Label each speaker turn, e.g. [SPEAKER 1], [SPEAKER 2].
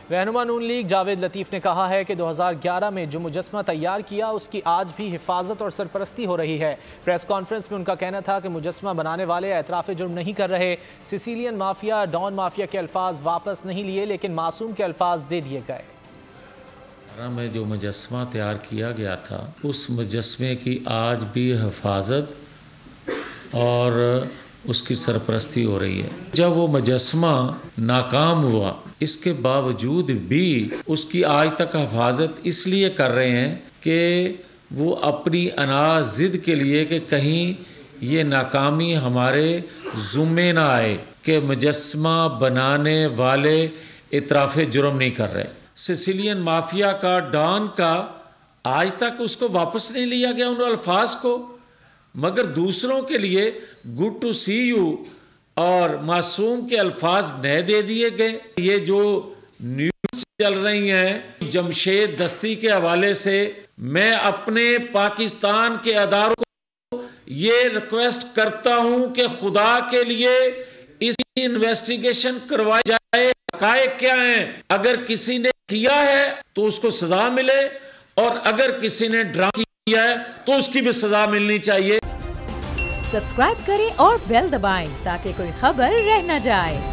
[SPEAKER 1] रहनुमा नून लीग जावेद लतीफ़ ने कहा है कि 2011 में जो मुजस्मा तैयार किया उसकी आज भी हिफाजत और सरपरस्ती हो रही है। प्रेस कॉन्फ्रेंस में उनका कहना था कि मुजस्मा बनाने वाले एतराफ़ जुर्म नहीं कर रहे। सिसिलियन माफिया, डॉन माफिया के अल्फाज वापस नहीं लिए, लेकिन मासूम के अल्फाज दे दिए गए।
[SPEAKER 2] में जो मुजस्मा तैयार किया गया था उस मुजस्मे की आज भी हिफाजत और उसकी सरपरस्ती हो रही है। जब वो मुजस्मा नाकाम हुआ, इसके बावजूद भी उसकी आज तक हिफाजत इसलिए कर रहे हैं कि वो अपनी अनाज ज़िद के लिए कि कहीं ये नाकामी हमारे ज़ुम्मे ना आए कि मुजस्मा बनाने वाले इतराफ़ जुर्म नहीं कर रहे। सिसिलियन माफिया का, डॉन का आज तक उसको वापस नहीं लिया गया उन अल्फाज को, मगर दूसरों के लिए गुड टू सी यू और मासूम के अल्फाज नए दे दिए गए। ये जो न्यूज़ चल रही हैं जमशेद दस्ती के हवाले से, मैं अपने पाकिस्तान के अदारों को ये रिक्वेस्ट करता हूं कि खुदा के लिए इसकी इन्वेस्टिगेशन करवाई जाए। हक़ाइक़ क्या हैं? अगर किसी ने किया है तो उसको सजा मिले और अगर किसी ने ड्रामा किया है तो उसकी भी सजा मिलनी चाहिए।
[SPEAKER 3] सब्सक्राइब करें और बेल दबाएं ताकि कोई खबर रह न जाए।